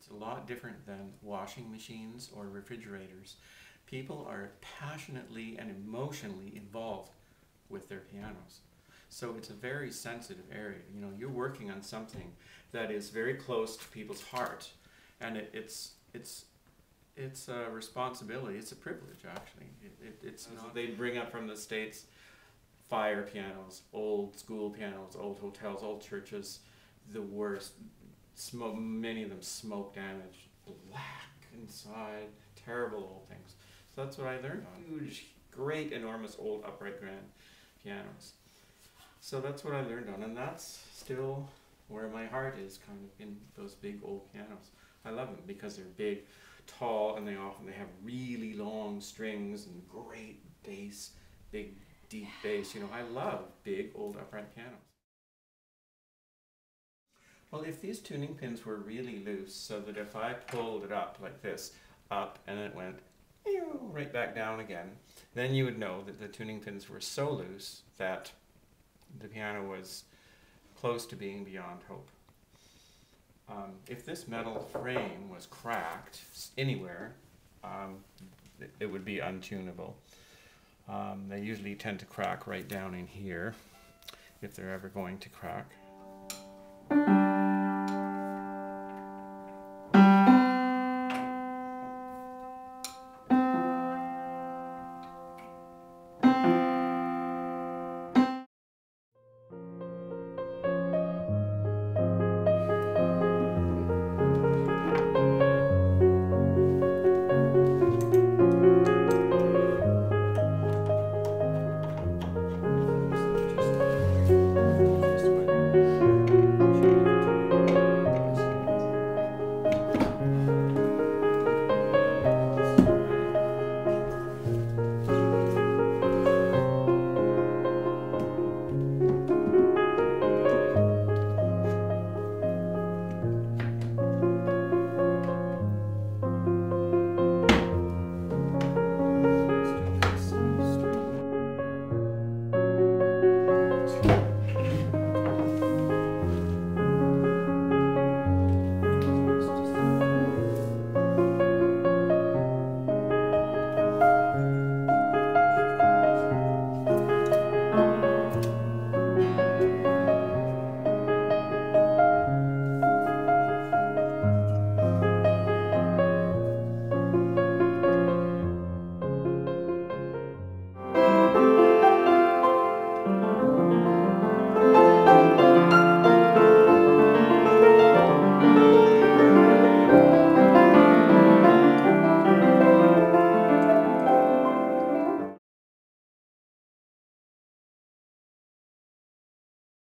It's a lot different than washing machines or refrigerators. People are passionately and emotionally involved with their pianos. So it's a very sensitive area. You know, you're working on something that is very close to people's heart, and it's a responsibility. It's a privilege, actually. It's not. They bring up from the States fire pianos, old school pianos, old hotels, old churches, the worst. Smoke, many of them smoke damage, black inside, terrible old things. So that's what I learned on. Huge, great, enormous old upright grand pianos. So that's what I learned on, and that's still where my heart is, kind of in those big old pianos. I love them because they're big, tall, and they have really long strings and great bass, big deep bass. You know, I love big old upright pianos. Well, if these tuning pins were really loose, so that if I pulled it up like this, up, and it went right back down again, then you would know that the tuning pins were so loose that the piano was close to being beyond hope. If this metal frame was cracked anywhere, it would be untunable. They usually tend to crack right down in here, if they're ever going to crack.